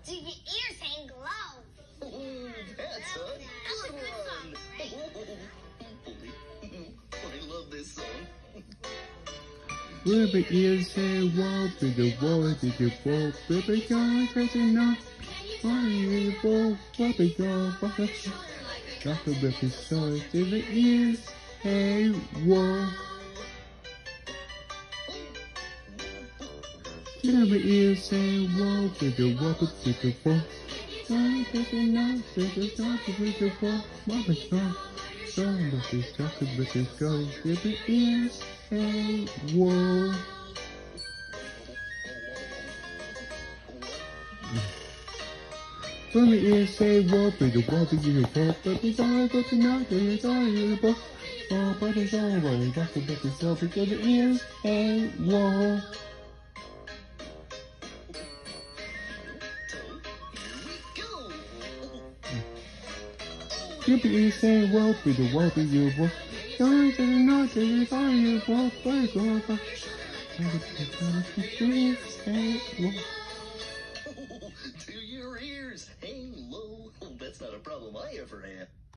Do your ears hang low? That's a good one. I love this song. Rubber ears say wall, bigger wall, bigger wall, rubber guy, crazy enough. Why you wall, rubber guy, rubber Drop a rubber sword, rubber ears, hey wall. Rubber ears say wall, bigger wall, bigger wall. Why crazy enough, bigger guy, bigger wall, rubber guy. Somebody talk about this guy, rubber ears. Hey, whoa. From the ears say whoa, bigger whoa, bigger whoa, but it's all but not, it's all you both. Oh, but it's all right, that's about the show, because the ears, hey, whoa. From the ears say whoa, bigger whoa, bigger whoa. Guys, it's not, it's all you both, but it's all about To your ears, hang low. That's not a problem I ever had.